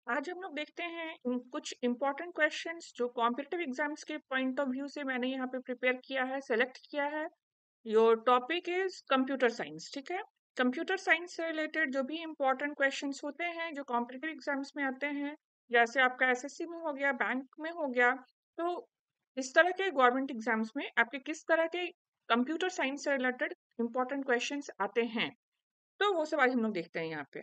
आज हम लोग देखते हैं कुछ इम्पोर्टेंट क्वेश्चंस जो कॉम्पिटिटिव एग्जाम्स के पॉइंट ऑफ व्यू से मैंने यहाँ पे प्रिपेयर किया है, सेलेक्ट किया है। Your topic is computer science, ठीक है। कंप्यूटर साइंस से रिलेटेड जो भी इम्पोर्टेंट क्वेश्चंस होते हैं जो कॉम्पिटिटिव एग्जाम्स में आते हैं, जैसे आपका एसएससी में हो गया, बैंक में हो गया, तो इस तरह के गवर्नमेंट एग्जाम्स में आपके किस तरह के कंप्यूटर साइंस से रिलेटेड इम्पोर्टेंट क्वेश्चंस आते हैं, तो वो सब आज हम लोग देखते हैं यहाँ पे।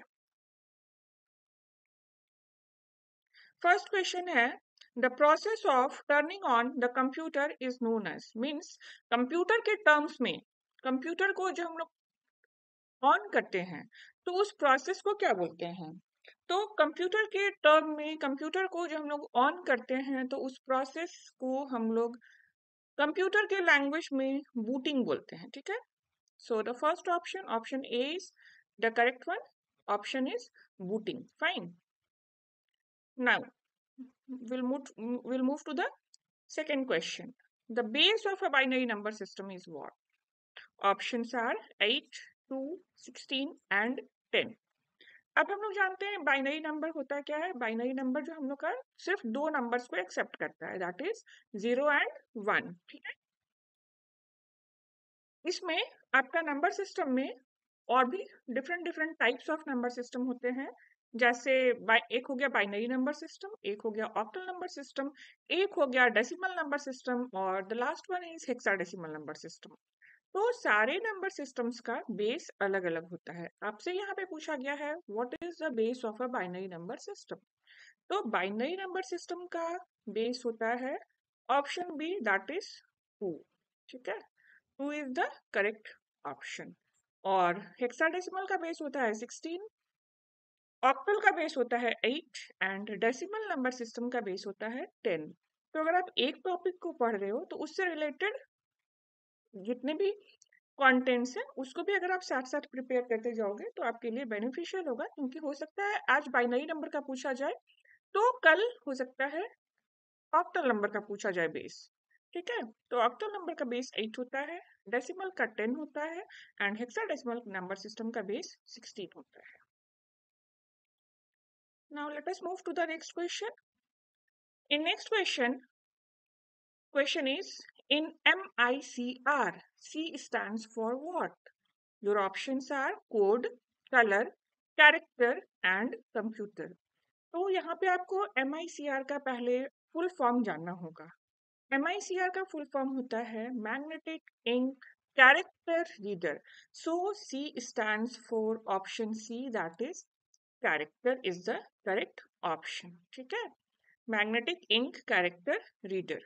फर्स्ट क्वेश्चन है, the process of turning on the computer is known as, means computer के टर्म्स में कंप्यूटर को जो हम लोग ऑन करते हैं तो उस प्रोसेस को क्या बोलते हैं। तो कंप्यूटर के टर्म में कंप्यूटर को जो हम लोग ऑन करते हैं तो उस प्रोसेस को हम लोग कंप्यूटर के लैंग्वेज में बूटिंग बोलते हैं, ठीक है। So the first option, option A is the correct one, option is booting, fine. Now we'll move to the second question. The base of a binary number system is what? Options are 8, 2, 16 and 10. अब हम लोग जानते हैं binary number होता क्या है। Binary number जो हम लोग का सिर्फ दो नंबर्स को एक्सेप्ट करता है, दैट इज 0 एंड 1, ठीक है। इसमें आपका नंबर सिस्टम में और भी different different types of number system होते हैं। जैसे एक हो गया बाइनरी नंबर सिस्टम, एक हो गया ऑक्टल नंबर सिस्टम, एक हो गया डेसिमल नंबर सिस्टम और the last one is hexadecimal number system. तो सारे नंबर सिस्टम्स का बेस अलग अलग होता है। आपसे यहाँ पे पूछा गया है what is the base of a binary number system. तो बाइनरी नंबर सिस्टम का बेस होता है ऑप्शन बी, दैट इज 2, ठीक है। 2 इज द करेक्ट ऑप्शन। और हेक्साडेसिमल का बेस होता है 16, ऑक्टल का बेस होता है 8 एंड डेसिमल नंबर सिस्टम का बेस होता है 10। तो अगर आप एक टॉपिक को पढ़ रहे हो तो उससे रिलेटेड जितने भी कंटेंट्स हैं उसको भी अगर आप साथ साथ प्रिपेयर करते जाओगे तो आपके लिए बेनिफिशियल होगा, क्योंकि हो सकता है आज बाइनरी नंबर का पूछा जाए तो कल हो सकता है ऑक्टल नंबर का पूछा जाए बेस, ठीक है। तो ऑक्टल नंबर का बेस 8 होता है, डेसिमल का 10 होता है एंड हेक्साडेसिमल नंबर सिस्टम का बेस 16 होता है। Now let us move to the next question. In next question is in MICR, C stands for what? Your options are code, color, character and computer. तो यहाँ पे आपको MICR का पहले full form जानना होगा। MICR का फुल फॉर्म होता है magnetic ink character reader. So C stands for option C, that is character is the correct option, ठीक है। Magnetic ink character reader.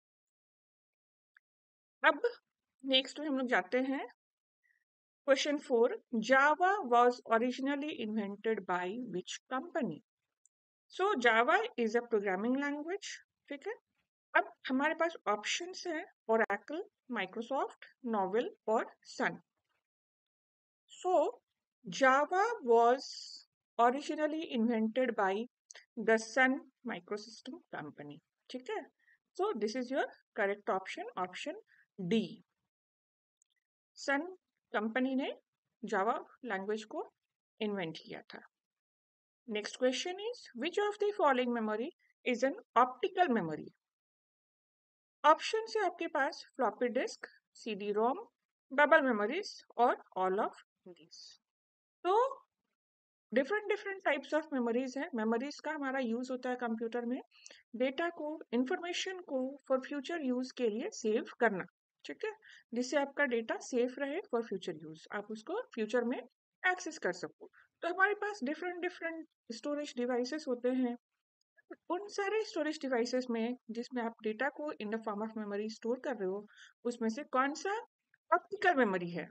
अब नेक्स्ट में हम लोग जाते हैं question 4, Java was originally invented by which company. So Java is a programming language, ठीक है। अब हमारे पास ऑप्शंस हैं ओरेकल, माइक्रोसॉफ्ट, नोवेल और Sun. So Java was originally invented by the Sun Microsystem company, ठीक है। So this is your correct option, option D. Sun company ने जावा लैंग्वेज को इन्वेंट किया था। Next question is which of the following memory is an optical memory. Option है आपके पास floppy disk, CD ROM, bubble memories और all of these. तो different different types of memories है। मेमोरीज का हमारा यूज होता है कंप्यूटर में डेटा को, इंफॉर्मेशन को फॉर फ्यूचर यूज के लिए सेव करना, ठीक है, जिससे आपका डेटा सेफ रहे फॉर फ्यूचर यूज, आप उसको फ्यूचर में एक्सेस कर सको। तो हमारे पास डिफरेंट डिफरेंट स्टोरेज डिवाइसेस होते हैं। उन सारे स्टोरेज डिवाइसेस में जिसमें आप डेटा को in the form of memory store कर रहे हो, उसमें से कौन सा ऑप्टिकल मेमोरी है।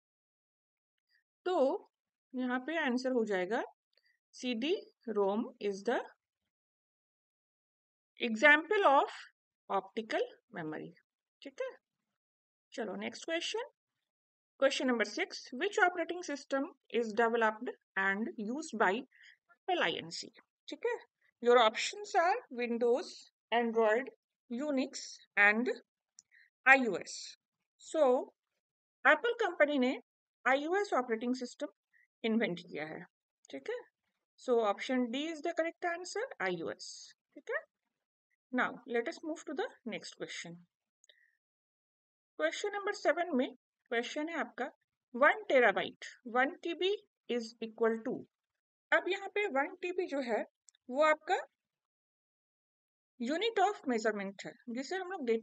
तो यहाँ पे आंसर हो जाएगा CD ROM is the example of optical memory, ठीक है। चलो next question, question number 6, which operating system is developed and used by Apple INC, ठीक है। Your options are Windows, Android, Unix and iOS। So Apple company ने iOS operating system invent किया है, ठीक है। So option D is the correct answer, iOS. ठीक है? Now let us move to the next question. Question number 7 में question है आपका 1 terabyte 1 TB is equal to. अब यहाँ पे 1 TB जो है वो आपका यूनिट ऑफ मेजरमेंट है, जिसे हम लोग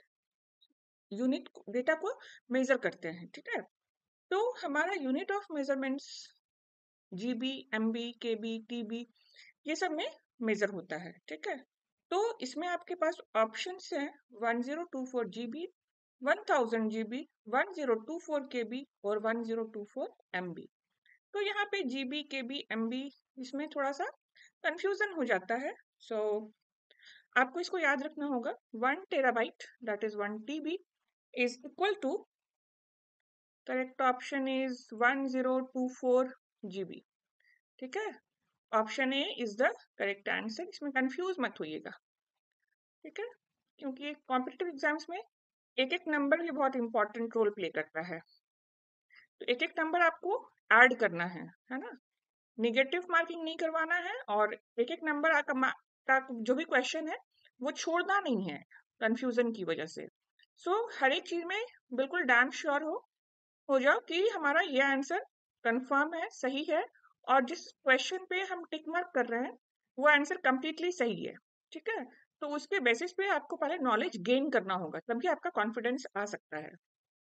डेटा को मेजर करते हैं। ठीक है, तो हमारा unit of measurements GB, MB, KB, TB ये सब में मेजर होता है। ठीक है, तो इसमें आपके पास ऑप्शंस हैं 1024 GB, 1000 GB, 1024 KB और 1024 MB। तो यहाँ पे GB, KB, MB इसमें थोड़ा सा कंफ्यूजन हो जाता है। सो आपको इसको याद रखना होगा 1 terabyte that is 1 TB is equal to, correct option is 1024 GB। ठीक है, option A is the correct answer, इसमें कंफ्यूज मत होइएगा। ठीक है, क्योंकि कॉम्पिटिटिव एग्जाम्स में एक एक नंबर भी बहुत इंपॉर्टेंट रोल प्ले करता है, तो एक एक नंबर आपको ऐड करना है ना, निगेटिव मार्किंग नहीं करवाना है, और एक एक नंबर का जो भी क्वेश्चन है वो छोड़ना नहीं है कंफ्यूजन की वजह से। सो हर एक चीज में बिल्कुल डैम श्योर हो जाओ कि हमारा ये आंसर कंफर्म है, सही है, और जिस क्वेश्चन पे हम टिक मार्क कर रहे हैं वो आंसर कंप्लीटली सही है। ठीक है, तो उसके बेसिस पे आपको पहले नॉलेज गेन करना होगा, तभी आपका कॉन्फिडेंस आ सकता है।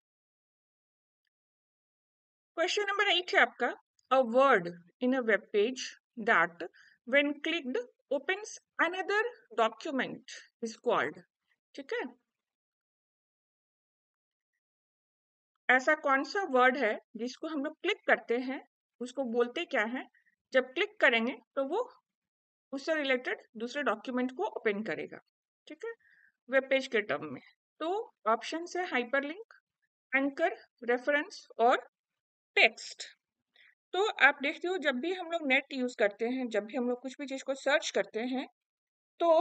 क्वेश्चन नंबर 8 है आपका, a word in a web page that when clicked opens another document is called. ठीक है, ऐसा कौन सा वर्ड है जिसको हम लोग क्लिक करते हैं, उसको बोलते क्या है, जब क्लिक करेंगे तो वो उससे रिलेटेड दूसरे डॉक्यूमेंट को ओपन करेगा। ठीक है, वेब पेज के टर्म में। तो ऑप्शन है हाइपरलिंक, एंकर, रेफरेंस और टेक्स्ट। तो आप देखते हो जब भी हम लोग नेट यूज करते हैं, जब भी हम लोग कुछ भी चीज को सर्च करते हैं, तो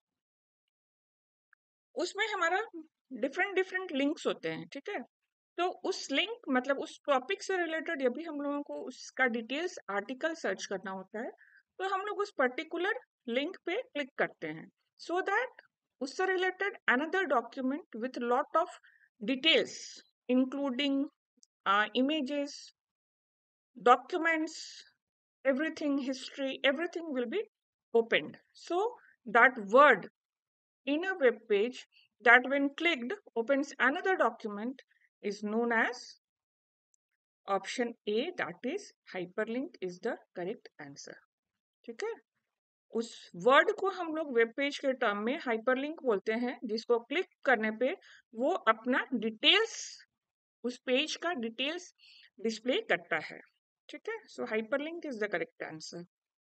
उसमें हमारा डिफरेंट डिफरेंट लिंक्स होते हैं। ठीक है, तो उस लिंक मतलब उस टॉपिक से रिलेटेड जब भी हम लोगों को उसका डिटेल्स आर्टिकल सर्च करना होता है, तो हम लोग उस पर्टिकुलर लिंक पे क्लिक करते हैं, सो दैट उससे related another document with lot of details including images, documents, everything, history, everything will be opened. So that word in a web page that when clicked opens another document is known as option A, that is hyperlink is the correct answer. ठीक है, उस word को हम लोग web page के term में hyperlink बोलते हैं, जिसको क्लिक करने पे वो अपना डिटेल्स, उस पेज का डिटेल्स डिस्प्ले करता है। ठीक है, so hyperlink is the correct answer.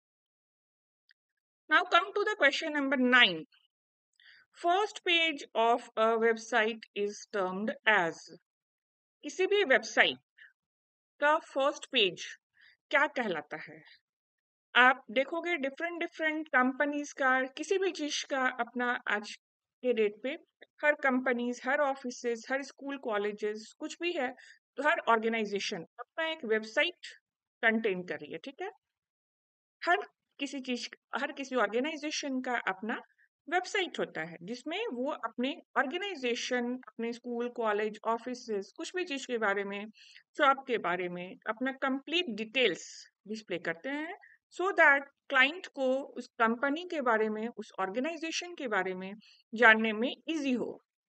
Now come to the question number 9। First page of a website is termed as. किसी भी वेबसाइट का फर्स्ट पेज क्या कहलाता है? आप देखोगे डिफरेंट डिफरेंट कंपनीज का, किसी भी चीज का अपना आज के डेट पे हर कंपनीज, हर ऑफिसेज, हर स्कूल कॉलेजेस, कुछ भी है, तो हर ऑर्गेनाइजेशन अपना एक वेबसाइट कंटेन कर रही है। ठीक है, हर किसी चीज, हर किसी ऑर्गेनाइजेशन का अपना वेबसाइट होता है, जिसमें वो अपने ऑर्गेनाइजेशन, अपने स्कूल कॉलेज ऑफिसेज, कुछ भी चीज के बारे में, जॉब के बारे में अपना कंप्लीट डिटेल्स डिस्प्ले करते हैं, सो दैट क्लाइंट को उस कंपनी के बारे में, उस ऑर्गेनाइजेशन के बारे में जानने में इजी हो।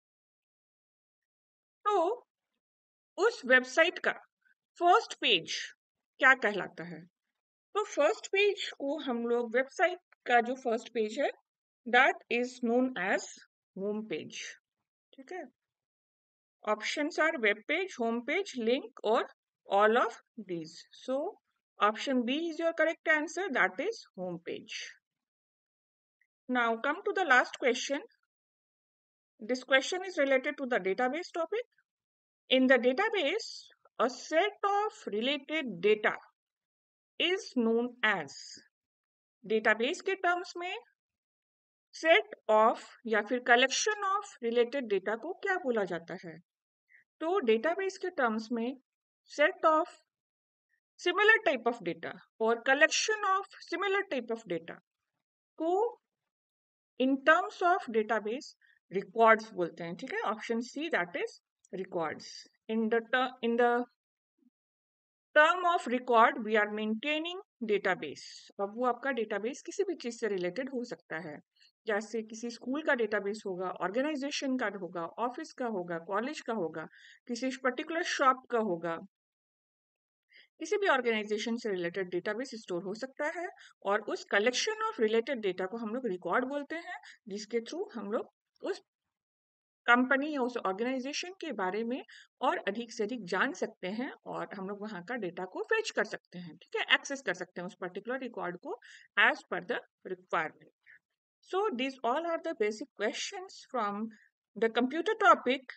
तो उस वेबसाइट का फर्स्ट पेज क्या कहलाता है? तो फर्स्ट पेज को हम लोग, वेबसाइट का जो फर्स्ट पेज है, that is known as home page. ठीक है, options are web page, home page, link और all of these. So option B is your correct answer, that is home page. Now come to the last question. This question is related to the database topic. In the database, a set of related data is known as। Database के terms में set of या फिर collection of related data को क्या बोला जाता है? तो डेटाबेस के टर्म्स में set of similar type of data or collection of similar type of data को in terms of database records बोलते हैं. ठीक है, option C that is records. In the term of record we are maintaining database. अब वो आपका database किसी भी चीज से related हो सकता है, जैसे किसी स्कूल का database होगा, ऑर्गेनाइजेशन का होगा, ऑफिस का होगा, कॉलेज का होगा, किसी पर्टिकुलर शॉप का होगा, किसी भी ऑर्गेनाइजेशन से रिलेटेड डेटाबेस स्टोर हो सकता है. और उस कलेक्शन ऑफ रिलेटेड डेटा को हम लोग रिकॉर्ड बोलते हैं, जिसके थ्रू हम लोग उस कंपनी या उस ऑर्गेनाइजेशन के बारे में और अधिक से अधिक जान सकते हैं और हम लोग वहाँ का डेटा को फेच कर सकते हैं. ठीक है, एक्सेस कर सकते हैं उस पर्टिकुलर रिकॉर्ड को एज पर the requirement. So this all are the basic questions from the computer topic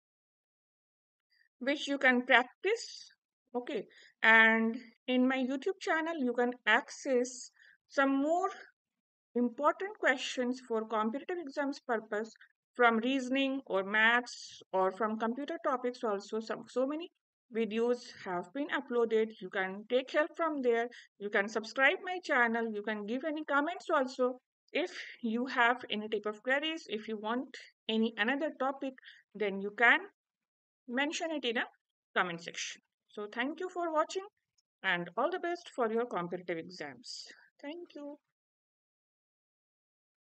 which you can practice. Okay, and in my YouTube channel you can access some more important questions for competitive exams purpose from reasoning or maths or from computer topics also. So many videos have been uploaded. You can take help from there. You can subscribe my channel. You can give any comments also. If you have any type of queries, if you want any another topic, then you can mention it in a comment section. So thank you for watching and all the best for your competitive exams. Thank you.